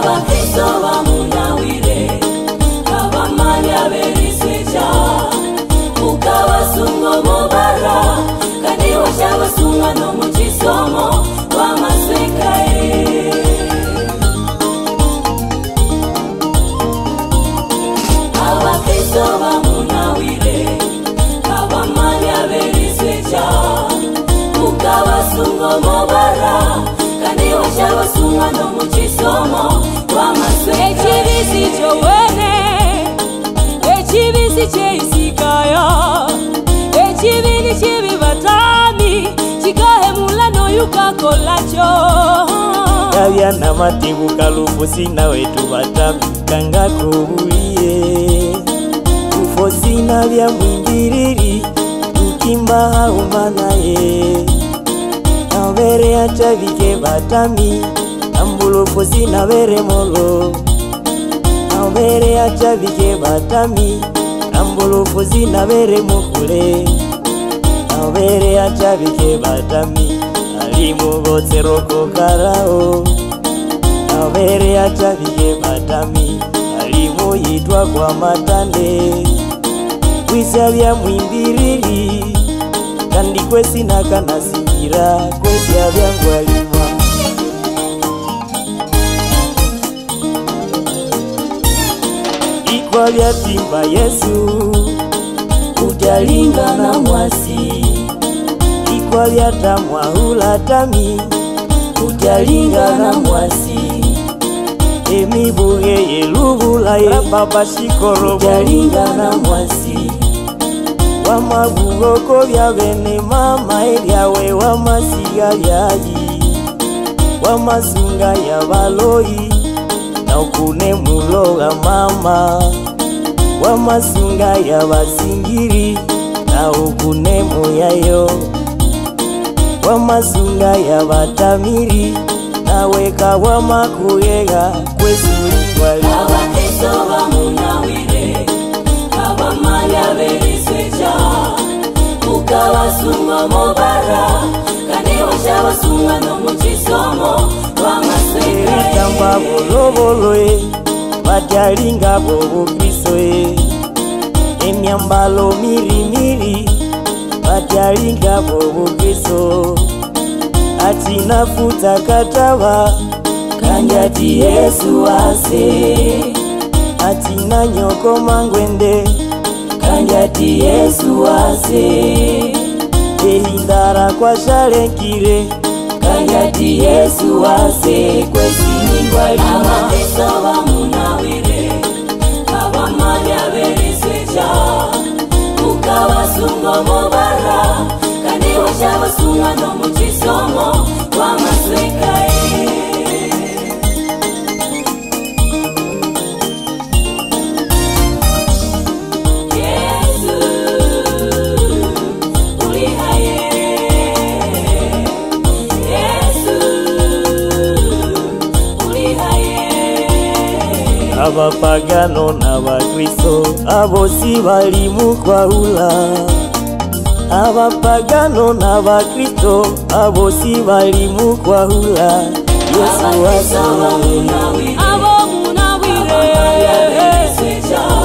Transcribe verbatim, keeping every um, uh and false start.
Abakristo bamunawire abamanya berisweja ukabasunga mubara kandi washabasunga no mukisomo wamaswekae. Abakristo bamunawire abamanya berisweja ukabasunga mubara kandi washabasunga no mukisomo wamaswekae. Ekibisi chowene ekibisi cheisikaya ekibini chibibatami chikahemula no yukakolacho Kavya na matibu kalufusi na wetu batami kanga kubulie ufosi na vya mwingiriri ukimba haumana ye na vere acha vike batami ambulo fosi na vere molo na vere acha vike batami ambulo fosi na vere mukule na vere acha vike batami alimu gote roko karao na vere acha vike batami alimu yitwa kwa matande wisa vya mwimbiriri kandi kwesi na kanasigira kwesi ya vya ngwalima ikwa vya timba Yesu utalinga na mwasi ikwa vya tamwa hulatami utalinga na mwasi emibuge yelubula baba shikoro utalinga na mwasi wamagugoko vya bene mama eliawe wamasiga vyaji wamasunga ya baloi na ukune muloga mama wamasunga ya basingiri na ukune muyayo wamasunga ya batamiri na weka wamakuyega kwesulingwali. Abakristo bamunawire abamanya berisweja ukabasunga mubara kandi washabasunga no mukisomo wamaswekae. Tamba boloboloe batyalinga bobukristoe emyambalo mirimiri batyalinga bobukristo ati nafuta kataba kanjati Yesu ase ati nanyoko mangwende kanjati Yesu ase ehindara kwa sharenkire kanjati Yesu ase kwesi ningwalima. Abakristo bamunawire abamanya berisweja ukabasunga mubara kandi washabasunga no mukisomo wamaswekae. Abapagano n'abakristo abosi bali mukwahula abapagano n'abakristo abosi bali mukwahula Yesu ase abo munawire